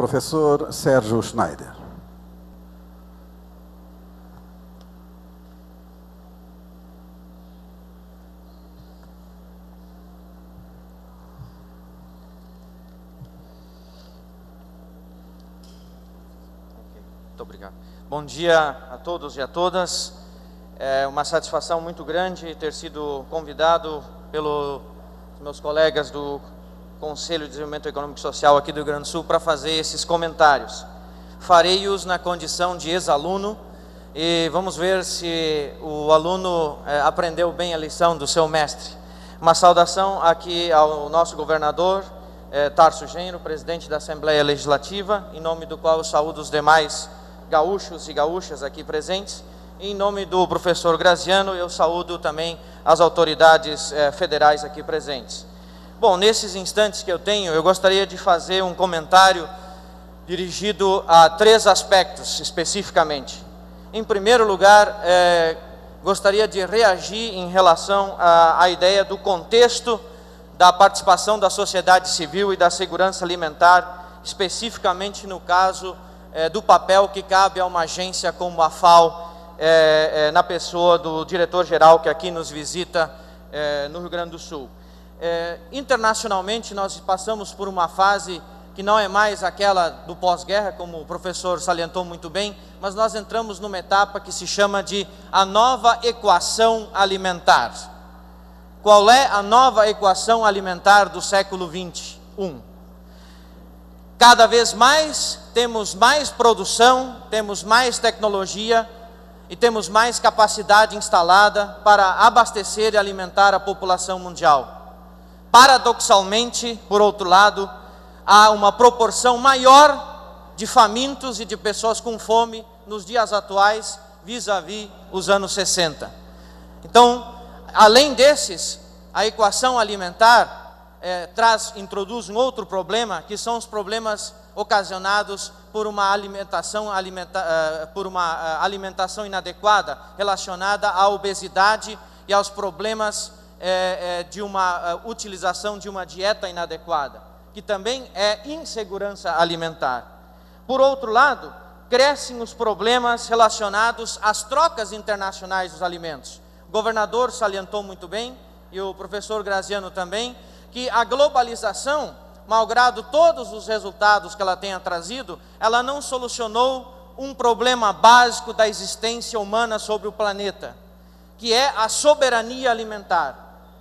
professor Sérgio Schneider. Muito obrigado. Bom dia a todos e a todas. É uma satisfação muito grande ter sido convidado pelos meus colegas do Conselho de Desenvolvimento Econômico e Social aqui do Rio Grande do Sul para fazer esses comentários. Farei-os na condição de ex-aluno e vamos ver se o aluno aprendeu bem a lição do seu mestre. Uma saudação aqui ao nosso governador, Tarso Genro, presidente da Assembleia Legislativa, em nome do qual eu saúdo os demais gaúchos e gaúchas aqui presentes. Em nome do professor Graziano, eu saúdo também as autoridades federais aqui presentes. Bom, nesses instantes que eu tenho, eu gostaria de fazer um comentário dirigido a 3 aspectos especificamente. Em primeiro lugar, gostaria de reagir em relação à ideia do contexto da participação da sociedade civil e da segurança alimentar, especificamente no caso do papel que cabe a uma agência como a FAO, na pessoa do diretor-geral que aqui nos visita no Rio Grande do Sul. Internacionalmente, nós passamos por uma fase que não é mais aquela do pós-guerra, como o professor salientou muito bem, mas nós entramos numa etapa que se chama de a nova equação alimentar. Qual é a nova equação alimentar do século XXI? Cada vez mais temos mais produção, temos mais tecnologia e temos mais capacidade instalada para abastecer e alimentar a população mundial. Paradoxalmente, por outro lado, há uma proporção maior de famintos e de pessoas com fome nos dias atuais, vis-à-vis os anos 60. Então, além desses, a equação alimentar introduz um outro problema, que são os problemas ocasionados por uma alimentação inadequada, relacionada à obesidade e aos problemas de uma utilização de uma dieta inadequada, que também é insegurança alimentar. Por outro lado, crescem os problemas relacionados às trocas internacionais dos alimentos. O governador salientou muito bem, e o professor Graziano também, que a globalização, malgrado todos os resultados que ela tenha trazido, ela não solucionou um problema básico da existência humana sobre o planeta, que é a soberania alimentar.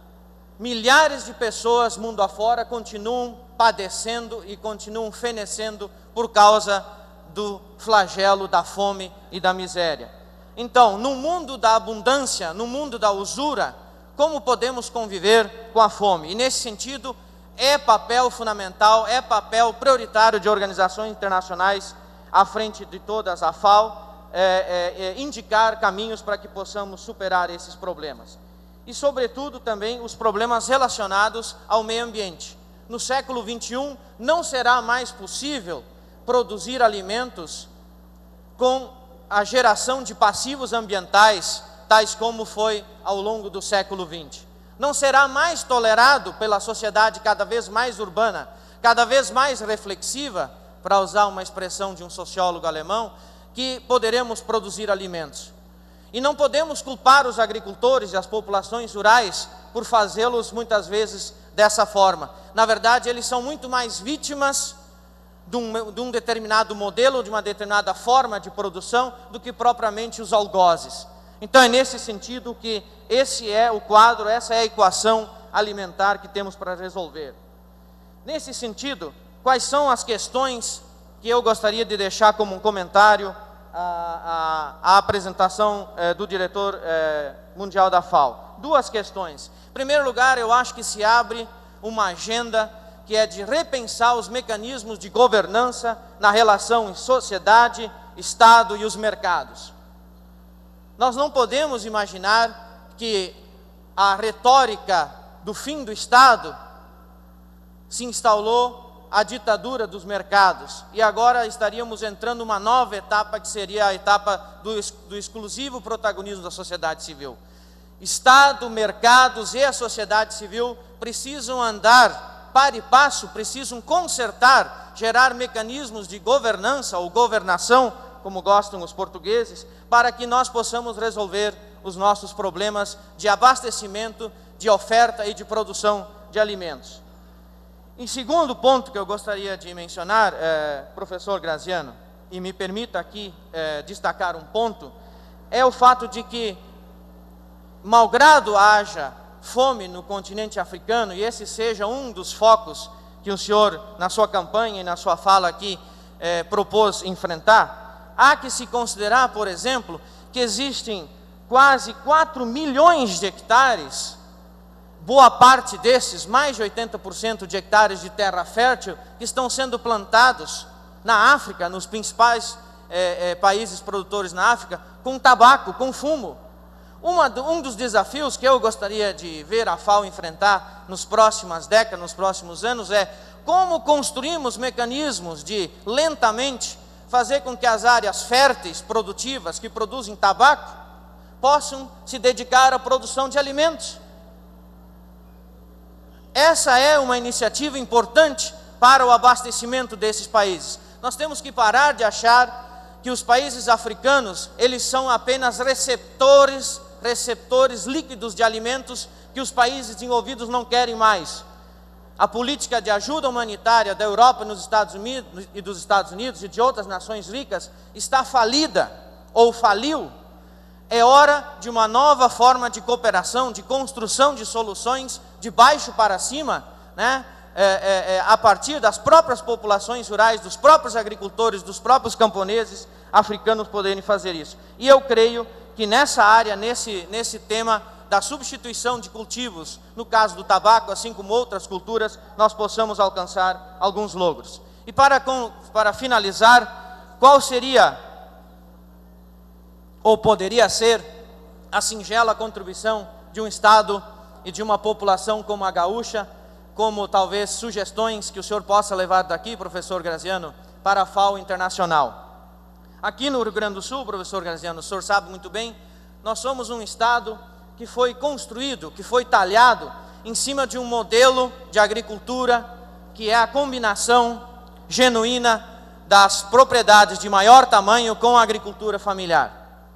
Milhares de pessoas mundo afora continuam padecendo e continuam fenecendo por causa do flagelo da fome e da miséria. Então, no mundo da abundância, no mundo da usura, como podemos conviver com a fome? E nesse sentido, é papel fundamental, é papel prioritário de organizações internacionais, à frente de todas, a FAO, indicar caminhos para que possamos superar esses problemas. E, sobretudo, também os problemas relacionados ao meio ambiente. No século XXI, não será mais possível produzir alimentos com a geração de passivos ambientais, tais como foi ao longo do século XX. Não será mais tolerado pela sociedade cada vez mais urbana, cada vez mais reflexiva, para usar uma expressão de um sociólogo alemão, que poderemos produzir alimentos. E não podemos culpar os agricultores e as populações rurais por fazê-los muitas vezes dessa forma. Na verdade, eles são muito mais vítimas de um determinado modelo, de uma determinada forma de produção, do que propriamente os algozes. Então é nesse sentido que esse é o quadro, essa é a equação alimentar que temos para resolver. Nesse sentido, quais são as questões que eu gostaria de deixar como um comentário à apresentação do diretor mundial da FAO? 2 questões. Em primeiro lugar, eu acho que se abre uma agenda que é de repensar os mecanismos de governança na relação sociedade, Estado e os mercados. Nós não podemos imaginar que a retórica do fim do Estado se instalou a ditadura dos mercados, e agora estaríamos entrando numa nova etapa, que seria a etapa do exclusivo protagonismo da sociedade civil. Estado, mercados e a sociedade civil precisam andar par e passo, precisam consertar, gerar mecanismos de governança ou governação, como gostam os portugueses, para que nós possamos resolver os nossos problemas de abastecimento, de oferta e de produção de alimentos. Em segundo ponto que eu gostaria de mencionar, professor Graziano, e me permita aqui destacar um ponto, é o fato de que, malgrado haja fome no continente africano, e esse seja um dos focos que o senhor, na sua campanha e na sua fala aqui, propôs enfrentar, há que se considerar, por exemplo, que existem quase 4 milhões de hectares, boa parte desses, mais de 80% de hectares de terra fértil, que estão sendo plantados na África, nos principais países produtores na África, com tabaco, com fumo. Um dos desafios que eu gostaria de ver a FAO enfrentar nas próximas décadas, nos próximos anos, é como construímos mecanismos de, lentamente, fazer com que as áreas férteis, produtivas, que produzem tabaco, possam se dedicar à produção de alimentos. Essa é uma iniciativa importante para o abastecimento desses países. Nós temos que parar de achar que os países africanos, eles são apenas receptores líquidos de alimentos que os países desenvolvidos não querem mais. A política de ajuda humanitária da Europa nos Estados Unidos e dos Estados Unidos e de outras nações ricas está falida ou faliu. É hora de uma nova forma de cooperação, de construção de soluções de baixo para cima, né? A partir das próprias populações rurais, dos próprios agricultores, dos próprios camponeses africanos poderem fazer isso. E eu creio que nessa área, nesse tema da substituição de cultivos, no caso do tabaco, assim como outras culturas, nós possamos alcançar alguns logros. E para finalizar, qual seria, ou poderia ser, a singela contribuição de um Estado e de uma população como a gaúcha, como talvez sugestões que o senhor possa levar daqui, professor Graziano, para a FAO Internacional? Aqui no Rio Grande do Sul, professor Graziano, o senhor sabe muito bem, nós somos um Estado que foi construído, que foi talhado em cima de um modelo de agricultura que é a combinação genuína das propriedades de maior tamanho com a agricultura familiar.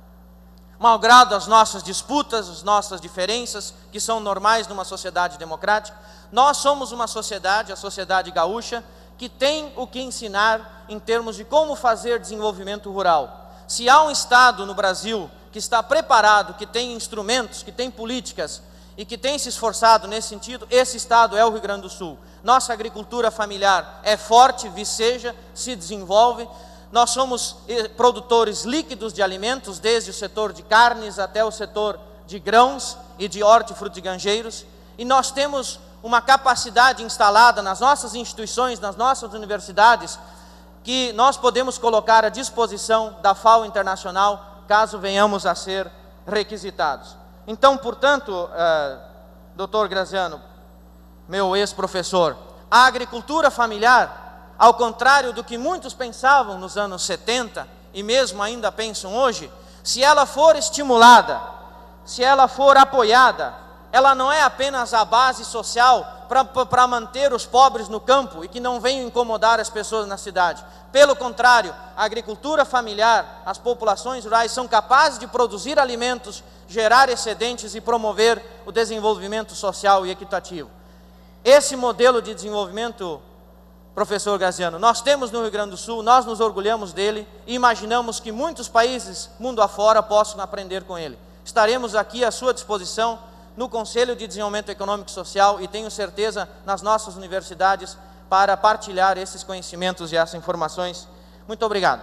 Malgrado as nossas disputas, as nossas diferenças, que são normais numa sociedade democrática, nós somos uma sociedade, a sociedade gaúcha, que tem o que ensinar em termos de como fazer desenvolvimento rural. Se há um Estado no Brasil que está preparado, que tem instrumentos, que tem políticas e que tem se esforçado nesse sentido, esse Estado é o Rio Grande do Sul. Nossa agricultura familiar é forte, viceja, se desenvolve. Nós somos produtores líquidos de alimentos, desde o setor de carnes até o setor de grãos e de hortifrutigranjeiros. E nós temos uma capacidade instalada nas nossas instituições, nas nossas universidades, que nós podemos colocar à disposição da FAO Internacional, caso venhamos a ser requisitados. Então, portanto, doutor Graziano, meu ex-professor, a agricultura familiar, ao contrário do que muitos pensavam nos anos 70, e mesmo ainda pensam hoje, se ela for estimulada, se ela for apoiada, ela não é apenas a base social para manter os pobres no campo e que não venham incomodar as pessoas na cidade. Pelo contrário, a agricultura familiar, as populações rurais são capazes de produzir alimentos, gerar excedentes e promover o desenvolvimento social e equitativo. Esse modelo de desenvolvimento, professor Graziano, nós temos no Rio Grande do Sul, nós nos orgulhamos dele e imaginamos que muitos países, mundo afora, possam aprender com ele. Estaremos aqui à sua disposição no Conselho de Desenvolvimento Econômico e Social e tenho certeza nas nossas universidades para partilhar esses conhecimentos e essas informações. Muito obrigado.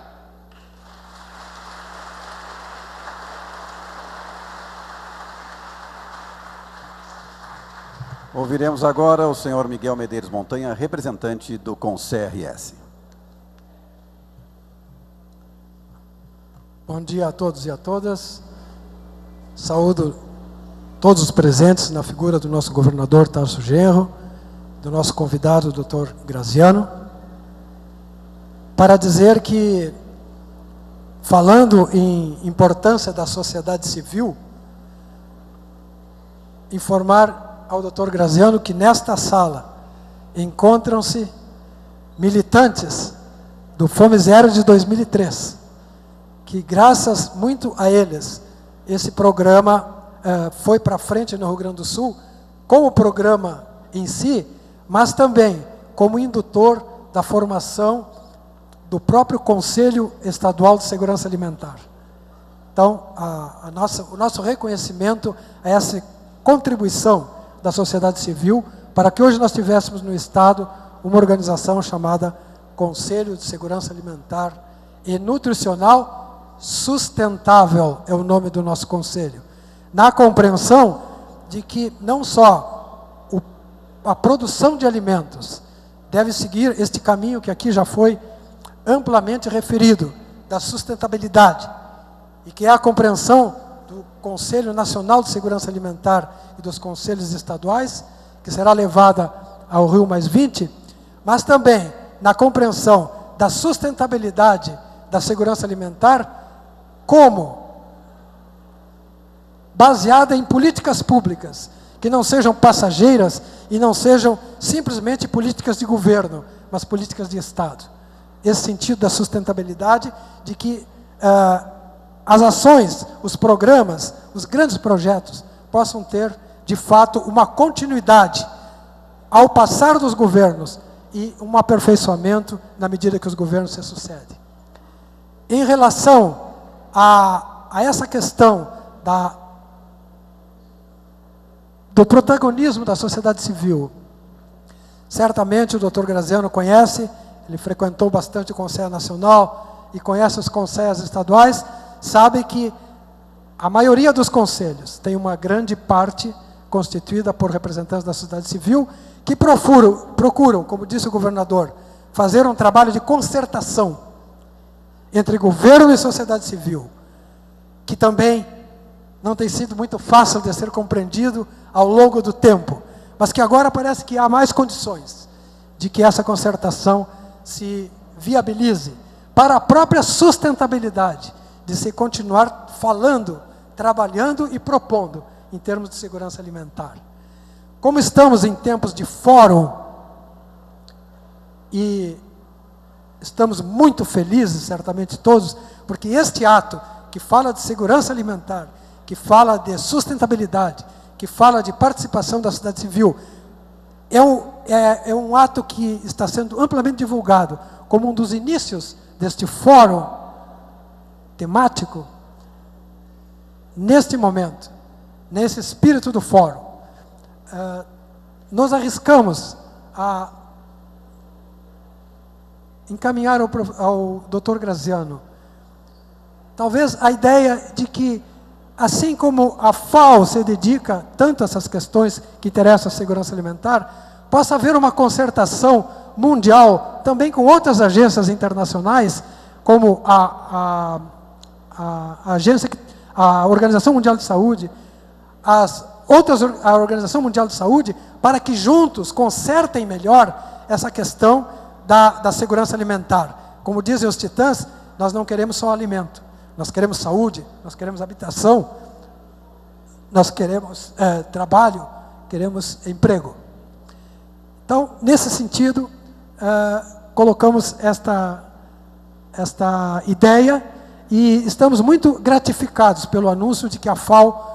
Ouviremos agora o senhor Miguel Medeiros Montanha, representante do CONCRS. Bom dia a todos e a todas. Saúdo todos os presentes na figura do nosso governador Tarso Genro, do nosso convidado, Dr. Graziano, para dizer que, falando em importância da sociedade civil, informar ao Dr. Graziano que nesta sala encontram-se militantes do Fome Zero de 2003, que graças muito a eles, esse programa foi para frente no Rio Grande do Sul, como programa em si, mas também como indutor da formação do próprio Conselho Estadual de Segurança Alimentar. Então, o nosso reconhecimento a essa contribuição da sociedade civil para que hoje nós tivéssemos no Estado uma organização chamada Conselho de Segurança Alimentar e Nutricional Sustentável, é o nome do nosso conselho. Na compreensão de que não só a produção de alimentos deve seguir este caminho que aqui já foi amplamente referido, da sustentabilidade, e que é a compreensão do Conselho Nacional de Segurança Alimentar e dos conselhos estaduais, que será levada ao Rio +20, mas também na compreensão da sustentabilidade da segurança alimentar como baseada em políticas públicas, que não sejam passageiras e não sejam simplesmente políticas de governo, mas políticas de Estado. Esse sentido da sustentabilidade, de que as ações, os programas, os grandes projetos possam ter, de fato, uma continuidade ao passar dos governos e um aperfeiçoamento na medida que os governos se sucedem. Em relação a essa questão do protagonismo da sociedade civil, certamente o Dr. Graziano conhece, ele frequentou bastante o Conselho Nacional e conhece os conselhos estaduais, sabe que a maioria dos conselhos tem uma grande parte constituída por representantes da sociedade civil que procuram, como disse o governador, fazer um trabalho de concertação entre governo e sociedade civil, que também não tem sido muito fácil de ser compreendido ao longo do tempo, mas que agora parece que há mais condições de que essa concertação se viabilize para a própria sustentabilidade de se continuar falando, trabalhando e propondo em termos de segurança alimentar. Como estamos em tempos de fórum e estamos muito felizes, certamente todos, porque este ato que fala de segurança alimentar, que fala de sustentabilidade, que fala de participação da sociedade civil, é um ato que está sendo amplamente divulgado como um dos inícios deste fórum temático. Neste momento, nesse espírito do fórum, nos arriscamos a encaminhar ao Dr. Graziano talvez a ideia de que, assim como a FAO se dedica tanto a essas questões que interessam a segurança alimentar, possa haver uma concertação mundial também com outras agências internacionais, como a Organização Mundial de Saúde, a Organização Mundial de Saúde, para que juntos consertem melhor essa questão da segurança alimentar. Como dizem os titãs, nós não queremos só alimento, nós queremos saúde, nós queremos habitação, nós queremos trabalho, queremos emprego. Então, nesse sentido, colocamos esta ideia e estamos muito gratificados pelo anúncio de que a FAO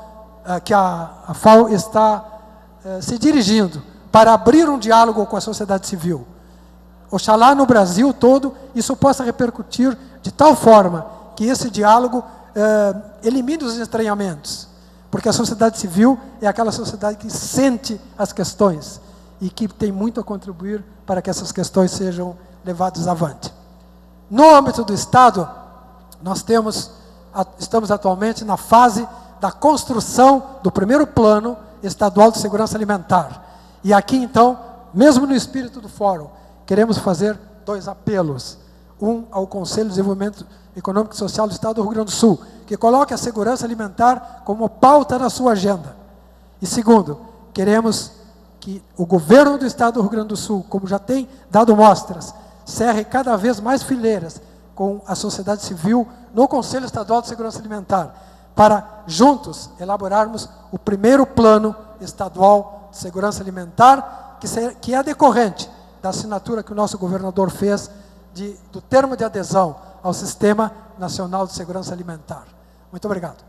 está se dirigindo para abrir um diálogo com a sociedade civil. Oxalá no Brasil todo isso possa repercutir de tal forma que esse diálogo elimine os estranhamentos, porque a sociedade civil é aquela sociedade que sente as questões e que tem muito a contribuir para que essas questões sejam levadas avante. No âmbito do Estado, nós estamos atualmente na fase da construção do primeiro plano estadual de segurança alimentar. E aqui, então, mesmo no espírito do fórum, queremos fazer 2 apelos. Um ao Conselho de Desenvolvimento Econômico e Social do Estado do Rio Grande do Sul, que coloque a segurança alimentar como pauta na sua agenda. E segundo, queremos que o governo do Estado do Rio Grande do Sul, como já tem dado mostras, cerre cada vez mais fileiras com a sociedade civil no Conselho Estadual de Segurança Alimentar, para juntos elaborarmos o primeiro plano estadual de segurança alimentar, que é decorrente da assinatura que o nosso governador fez do termo de adesão ao Sistema Nacional de Segurança Alimentar. Muito obrigado.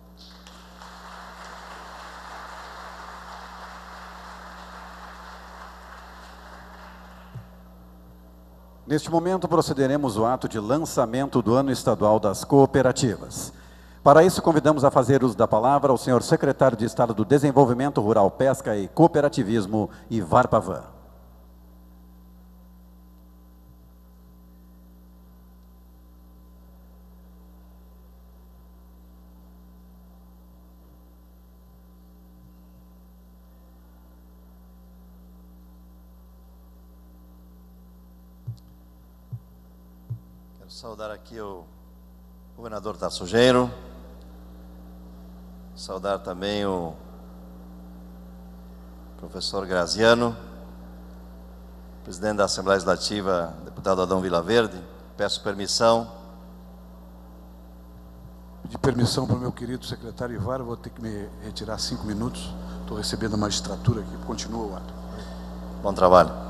Neste momento, procederemos ao ato de lançamento do Ano Estadual das Cooperativas. Para isso, convidamos a fazer uso da palavra ao senhor secretário de Estado do Desenvolvimento Rural, Pesca e Cooperativismo, Ivar Pavan. Quero saudar aqui o governador Tassogeiro, saudar também o professor Graziano, presidente da Assembleia Legislativa, deputado Adão Vilaverde. Peço permissão. Pedir permissão para o meu querido secretário Ivar, vou ter que me retirar 5 minutos. Estou recebendo a magistratura aqui, continua o ato. Bom trabalho.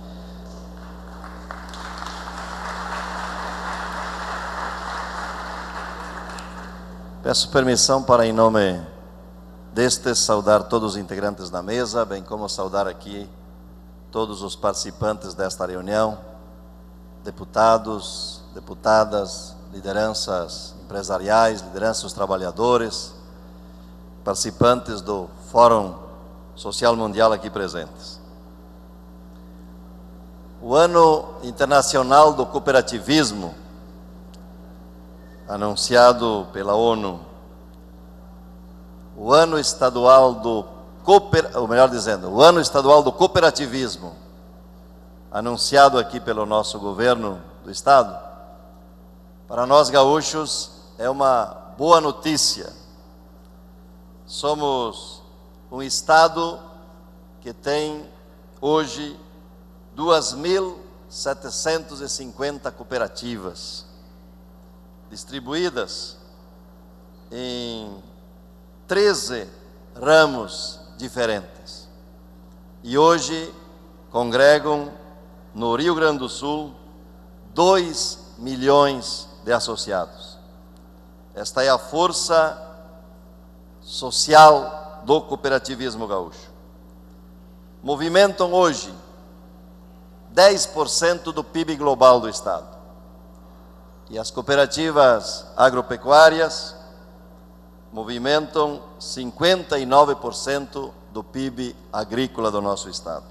Peço permissão para, em nome destes, saudar todos os integrantes da mesa, bem como saudar aqui todos os participantes desta reunião, deputados, deputadas, lideranças empresariais, lideranças dos trabalhadores, participantes do Fórum Social Mundial aqui presentes. O Ano Internacional do Cooperativismo, anunciado pela ONU, o Ano Estadual do o Ano Estadual do Cooperativismo, anunciado aqui pelo nosso governo do Estado, para nós gaúchos é uma boa notícia. Somos um Estado que tem hoje 2.750 cooperativas, distribuídas em 13 ramos diferentes. E hoje congregam no Rio Grande do Sul 2 milhões de associados. Esta é a força social do cooperativismo gaúcho. Movimentam hoje 10% do PIB global do Estado. E as cooperativas agropecuárias movimentam 59% do PIB agrícola do nosso Estado.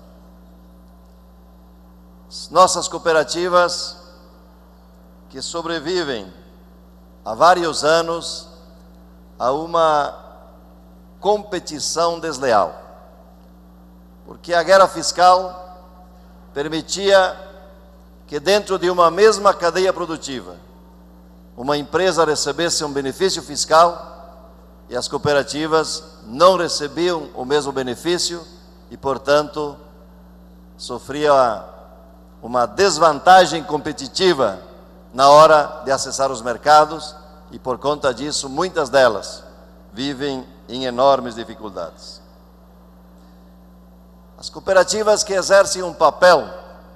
Nossas cooperativas, que sobrevivem há vários anos a uma competição desleal, porque a guerra fiscal permitia que dentro de uma mesma cadeia produtiva, uma empresa recebesse um benefício fiscal e as cooperativas não recebiam o mesmo benefício e, portanto, sofria uma desvantagem competitiva na hora de acessar os mercados e, por conta disso, muitas delas vivem em enormes dificuldades. As cooperativas que exercem um papel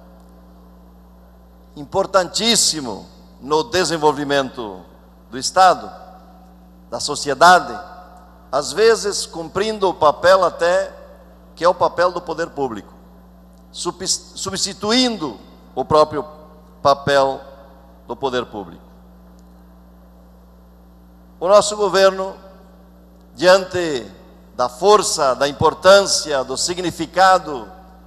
importantíssimo no desenvolvimento do Estado, da sociedade, às vezes cumprindo o papel até que é o papel do poder público, substituindo o próprio papel do poder público. O nosso governo, diante da força, da importância, do significado,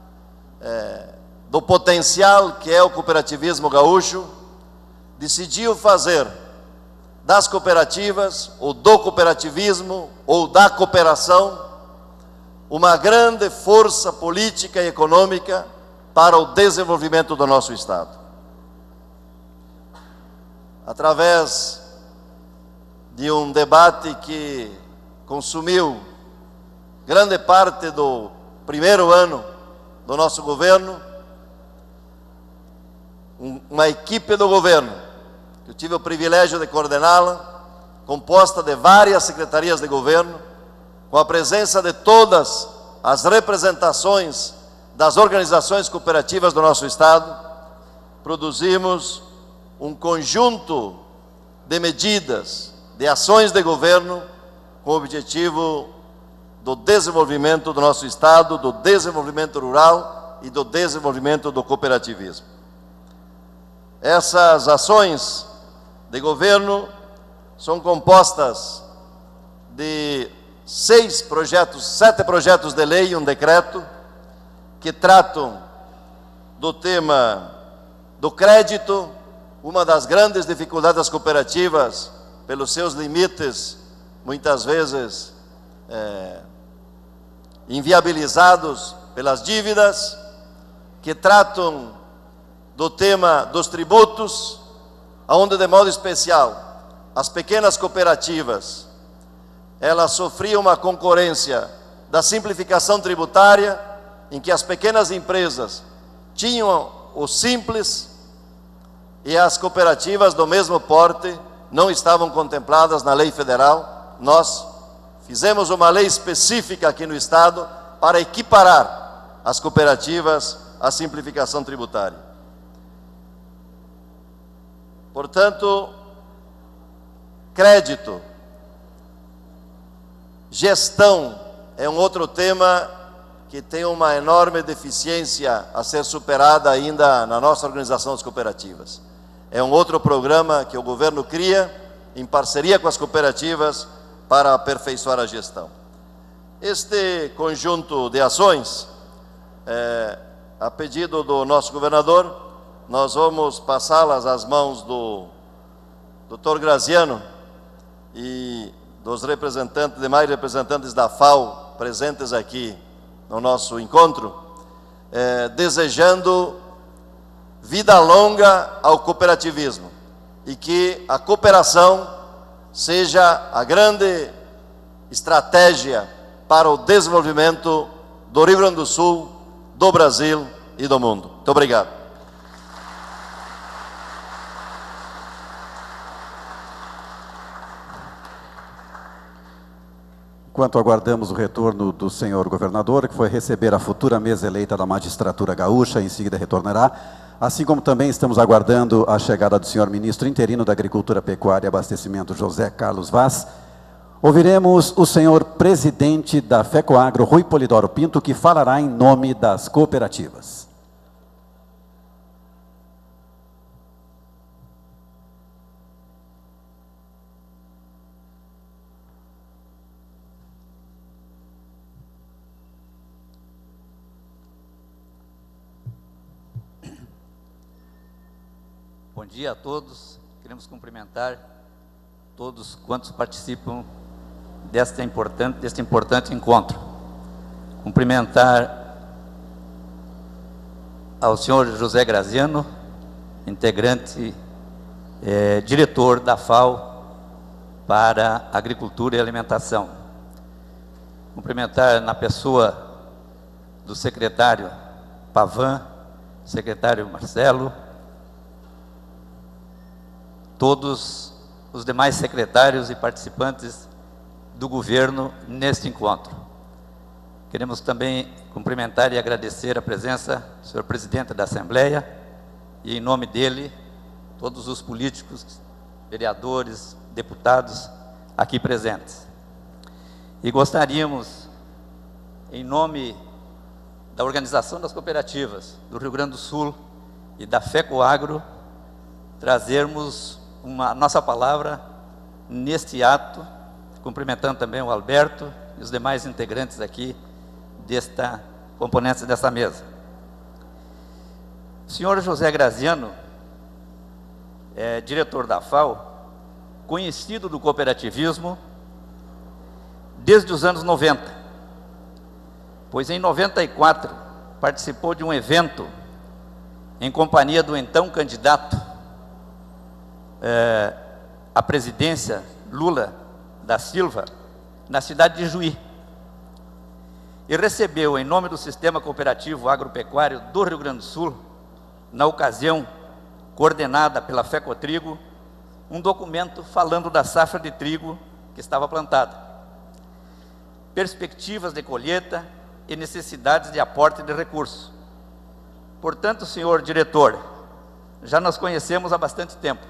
do potencial que é o cooperativismo gaúcho, decidiu fazer das cooperativas, ou do cooperativismo, ou da cooperação, uma grande força política e econômica para o desenvolvimento do nosso Estado. Através de um debate que consumiu grande parte do primeiro ano do nosso governo, uma equipe do governo, que eu tive o privilégio de coordená-la, composta de várias secretarias de governo, com a presença de todas as representações das organizações cooperativas do nosso Estado, produzimos um conjunto de medidas, de ações de governo, com o objetivo do desenvolvimento do nosso Estado, do desenvolvimento rural e do desenvolvimento do cooperativismo. Essas ações de governo são compostas de 7 projetos de lei e um decreto que tratam do tema do crédito, uma das grandes dificuldades das cooperativas, pelos seus limites, muitas vezes inviabilizados pelas dívidas, que tratam do tema dos tributos, onde de modo especial as pequenas cooperativas, elas sofriam uma concorrência da simplificação tributária, em que as pequenas empresas tinham o simples e as cooperativas do mesmo porte não estavam contempladas na lei federal. Nós fizemos uma lei específica aqui no Estado para equiparar as cooperativas à simplificação tributária. Portanto, crédito, gestão é um outro tema que tem uma enorme deficiência a ser superada ainda na nossa organização das cooperativas. É um outro programa que o governo cria em parceria com as cooperativas para aperfeiçoar a gestão. Este conjunto de ações, a pedido do nosso governador, nós vamos passá-las às mãos do Dr. Graziano e dos demais representantes da FAO presentes aqui no nosso encontro, desejando vida longa ao cooperativismo e que a cooperação seja a grande estratégia para o desenvolvimento do Rio Grande do Sul, do Brasil e do mundo. Muito obrigado. Enquanto aguardamos o retorno do senhor governador, que foi receber a futura mesa eleita da magistratura gaúcha, em seguida retornará, assim como também estamos aguardando a chegada do senhor ministro interino da Agricultura, Pecuária e Abastecimento, José Carlos Vaz, ouviremos o senhor presidente da FECOAGRO, Rui Polidoro Pinto, que falará em nome das cooperativas. Bom dia a todos, queremos cumprimentar todos quantos participam deste importante encontro. Cumprimentar ao senhor José Graziano, integrante, diretor da FAO para Agricultura e Alimentação. Cumprimentar na pessoa do secretário Pavan, secretário Marcelo, todos os demais secretários e participantes do governo neste encontro. Queremos também cumprimentar e agradecer a presença do senhor presidente da Assembleia e, em nome dele, todos os políticos, vereadores, deputados aqui presentes. E gostaríamos, em nome da Organização das Cooperativas do Rio Grande do Sul e da FECOAGRO, trazermos a nossa palavra neste ato, cumprimentando também o Alberto e os demais integrantes aqui componentes desta mesa. O senhor José Graziano é diretor da FAO, conhecido do cooperativismo desde os anos 90, pois em 94 participou de um evento em companhia do então candidato a presidência Lula da Silva, na cidade de Juí, e recebeu, em nome do Sistema Cooperativo Agropecuário do Rio Grande do Sul, na ocasião coordenada pela FECOTrigo, um documento falando da safra de trigo que estava plantada, perspectivas de colheita e necessidades de aporte de recursos. Portanto, senhor diretor, já nos conhecemos há bastante tempo.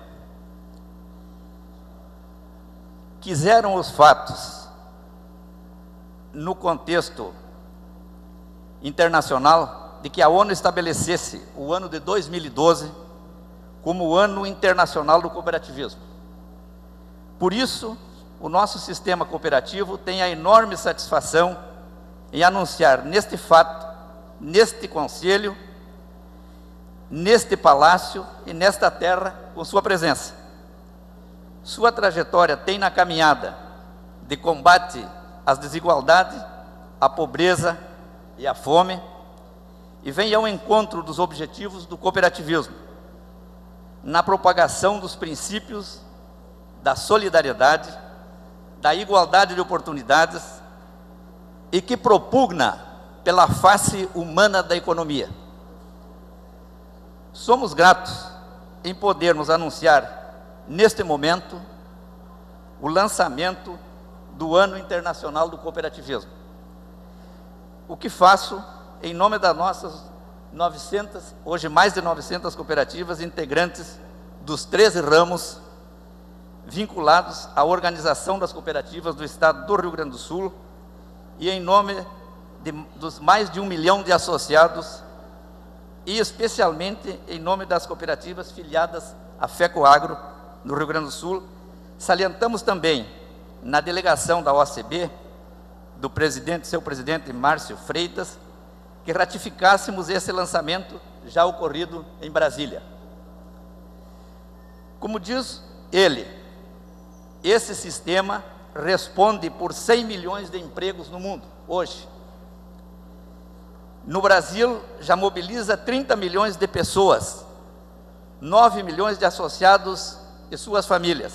Quiseram os fatos, no contexto internacional, de que a ONU estabelecesse o ano de 2012 como o Ano Internacional do Cooperativismo. Por isso, o nosso sistema cooperativo tem a enorme satisfação em anunciar neste fato, neste conselho, neste palácio e nesta terra, com sua presença. Sua trajetória tem na caminhada de combate às desigualdades, à pobreza e à fome, e vem ao encontro dos objetivos do cooperativismo, na propagação dos princípios da solidariedade, da igualdade de oportunidades e que propugna pela face humana da economia. Somos gratos em podermos anunciar, neste momento, o lançamento do Ano Internacional do Cooperativismo. O que faço em nome das nossas 900, hoje mais de 900 cooperativas integrantes dos 13 ramos vinculados à Organização das Cooperativas do Estado do Rio Grande do Sul e em nome dos mais de 1 milhão de associados e especialmente em nome das cooperativas filiadas à FECOAGRO no Rio Grande do Sul, salientamos também na delegação da OCB, do presidente, seu presidente Márcio Freitas, que ratificássemos esse lançamento já ocorrido em Brasília. Como diz ele, esse sistema responde por 100 milhões de empregos no mundo, hoje. No Brasil, já mobiliza 30 milhões de pessoas, 9 milhões de associados e suas famílias.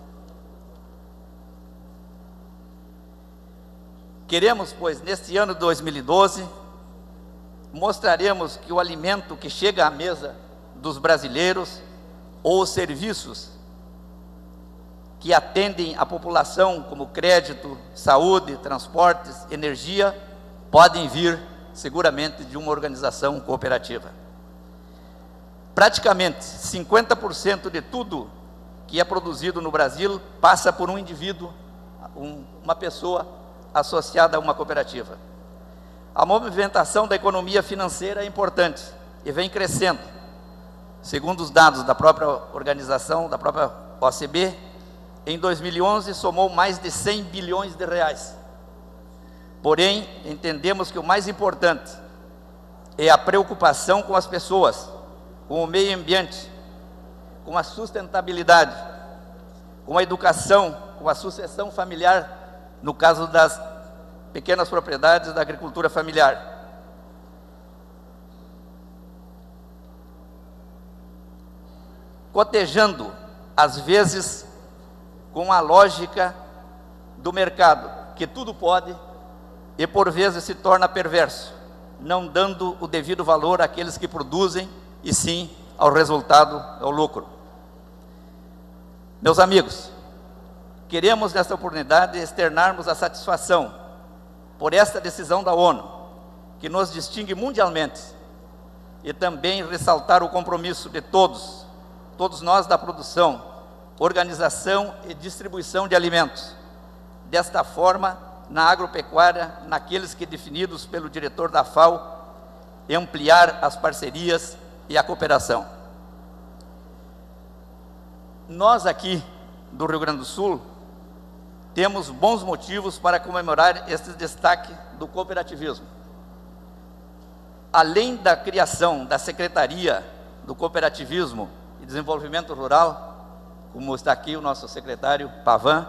Queremos, pois, neste ano de 2012, mostraremos que o alimento que chega à mesa dos brasileiros ou os serviços que atendem a população, como crédito, saúde, transportes, energia, podem vir seguramente de uma organização cooperativa. Praticamente 50% de tudo que é produzido no Brasil passa por um indivíduo, uma pessoa associada a uma cooperativa. A movimentação da economia financeira é importante e vem crescendo. Segundo os dados da própria organização, da própria OCB, em 2011 somou mais de 100 bilhões de reais. Porém, entendemos que o mais importante é a preocupação com as pessoas, com o meio ambiente, com a sustentabilidade, com a educação, com a sucessão familiar, no caso das pequenas propriedades da agricultura familiar. Cotejando, às vezes, com a lógica do mercado, que tudo pode e por vezes se torna perverso, não dando o devido valor àqueles que produzem e sim ao resultado, ao lucro. Meus amigos, queremos nesta oportunidade externarmos a satisfação por esta decisão da ONU, que nos distingue mundialmente, e também ressaltar o compromisso de todos nós da produção, organização e distribuição de alimentos. Desta forma, na agropecuária, naqueles que definidos pelo diretor da FAO, ampliar as parcerias e a cooperação. Nós aqui do Rio Grande do Sul temos bons motivos para comemorar este destaque do cooperativismo. Além da criação da Secretaria do Cooperativismo e Desenvolvimento Rural, como está aqui o nosso secretário Pavan,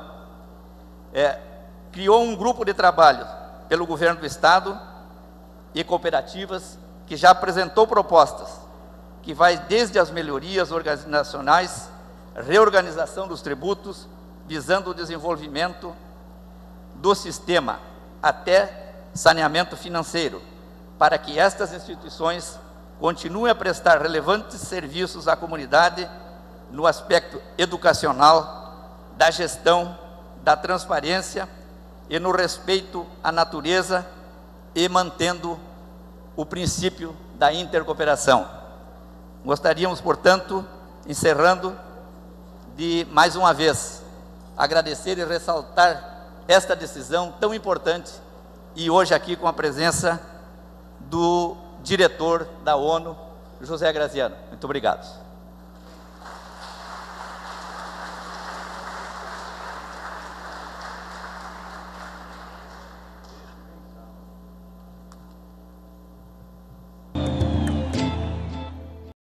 criou um grupo de trabalho pelo governo do Estado e cooperativas que já apresentou propostas, que vai desde as melhorias organizacionais, reorganização dos tributos, visando o desenvolvimento do sistema, até saneamento financeiro, para que estas instituições continuem a prestar relevantes serviços à comunidade no aspecto educacional, da gestão, da transparência e no respeito à natureza e mantendo o princípio da intercooperação. Gostaríamos, portanto, encerrando, de mais uma vez agradecer e ressaltar esta decisão tão importante, e hoje aqui com a presença do diretor da ONU, José Graziano. Muito obrigado.